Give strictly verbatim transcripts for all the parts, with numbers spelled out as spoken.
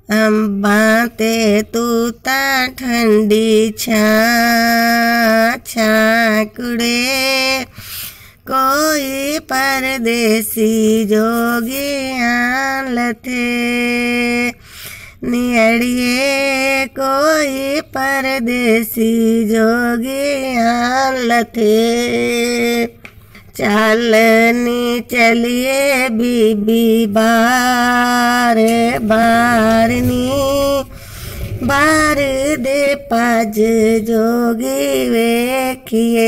अम्बा ते तूता ठंडी छा छा कुड़े कोई परदेसी जोगी आन लथे नियड़िए कोई परदेसी जोगी आन लथे चालनी चलिए बीबी बार बारनी बार दे पाज जोगी वेखिए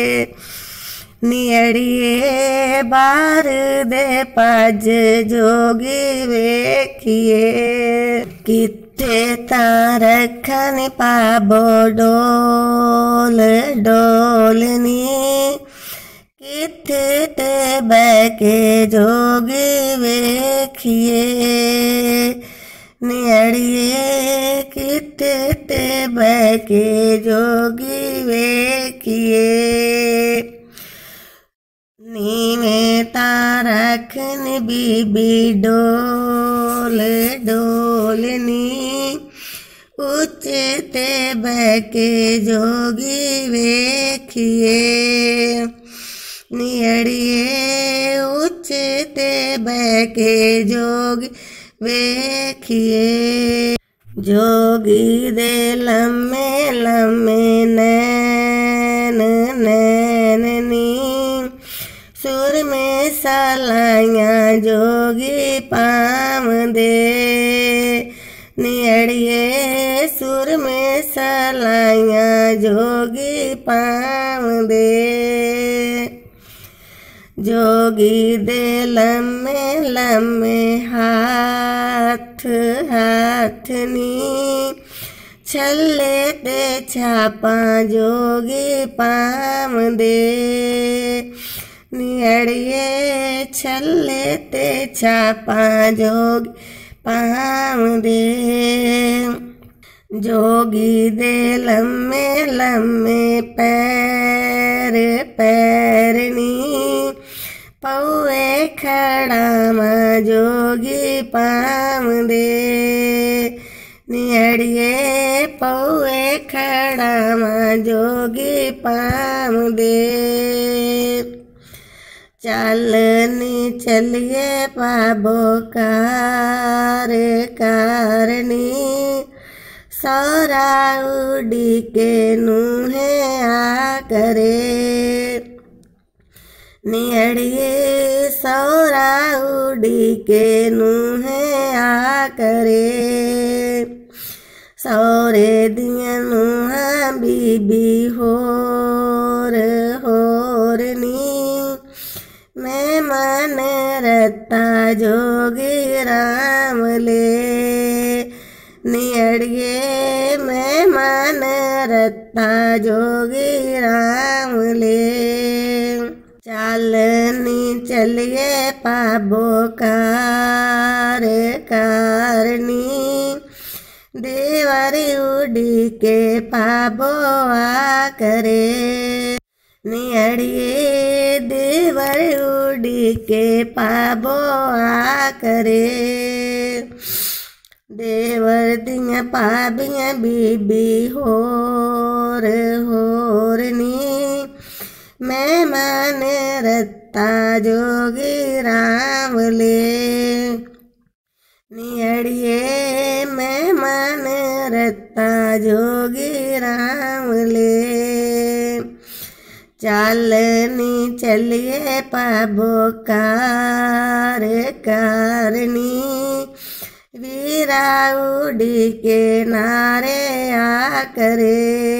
नियड़िए बार दे पाज जोगी वेखिए किथे तारखन पाबो डोल डोलनी किथे ते बैके जोगी वेखिए नियड़िए किथे ते बैके जोगी वेखिए नीवे तारखन बीबी डोल डोलनी ऊंचे ते बैके जोगी वेखिए नियड़िए ऊंचे ते बैके जोगी वेखिए जोगी दे लम्मे लम्मे नैन नैननी सुर में सलाइयाँ जोगी पाम दे नियड़िए सुर में सलाइयाँ जोगी पाम दे जोगी दे लम्मे लम्मे हाथ हाथनी छल्ले ते छापा जोगी पाम दे नियड़िए छल्ले ते छापा जोगी पाम दे जोगी दे लम्मे लम्मे पैर पैरनी पौए खड़ा माँ जोगी पाम दे नियड़िए पौए खड़ा माँ जोगी पाम दे चालनी चलिए पाबो कार कारनी सौरा उड़ी के नूहे आ करे नियड़िए सौरा उड़ी के नूहे आ करे सौरे दिया नूहा बीबी होर होरनी मैं मन रत्ता जोगी राम ले नियड़िए मैं मन रत्ता जोगी राम ले चालनी चलिए पाबो कार कारनी देवर उड़ी के पाबो आ करे नियड़िए देवर उड़ी के पाबो आ करे देवर दिया पाबिया बीबी होर होरनी मैं मन रत्ता जोगी राम ले नियड़िए मैं मन रत्ता जोगी राम ले चालनी चलिए पाबो कार कारनी वीरा उड़ी के नारे आ करे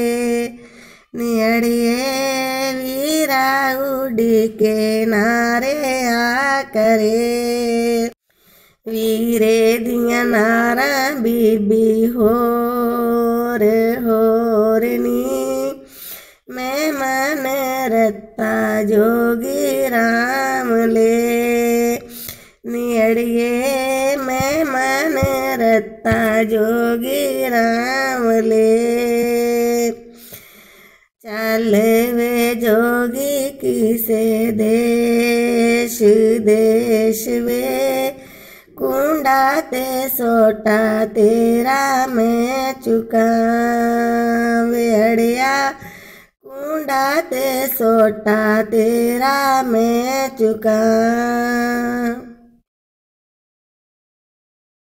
नियड़िए वीरा उड़ी के नारे आ करे वीरे दिया नारा बीबी होर होरनी मैं मन रत्ता जोगी राम ले नियड़िए मैं मन रत्ता जोगी राम ले चल वे जोगी किसे देश देश वे कुंडा ते सोटा तेरा मैं चुकावे अड़िया कुंडा ते सोटा तेरा मैं चुका